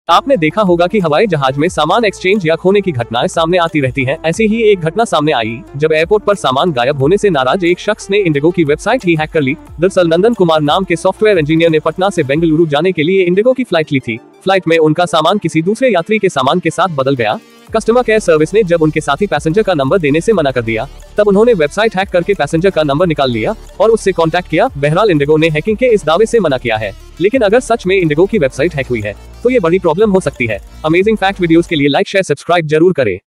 आपने देखा होगा कि हवाई जहाज में सामान एक्सचेंज या खोने की घटनाएं सामने आती रहती हैं। ऐसी ही एक घटना सामने आई जब एयरपोर्ट पर सामान गायब होने से नाराज एक शख्स ने इंडिगो की वेबसाइट ही हैक कर ली। दरअसल नंदन कुमार नाम के सॉफ्टवेयर इंजीनियर ने पटना से बेंगलुरु जाने के लिए इंडिगो की फ्लाइट ली थी। फ्लाइट में उनका सामान किसी दूसरे यात्री के सामान के साथ बदल गया। कस्टमर केयर सर्विस ने जब उनके साथी पैसेंजर का नंबर देने से मना कर दिया, तब उन्होंने वेबसाइट हैक करके पैसेंजर का नंबर निकाल लिया और उससे कांटेक्ट किया। बहरहाल इंडिगो ने हैकिंग के इस दावे से मना किया है, लेकिन अगर सच में इंडिगो की वेबसाइट हैक हुई है तो ये बड़ी प्रॉब्लम हो सकती है। अमेजिंग फैक्ट वीडियोस के लिए लाइक शेयर सब्सक्राइब जरूर करें।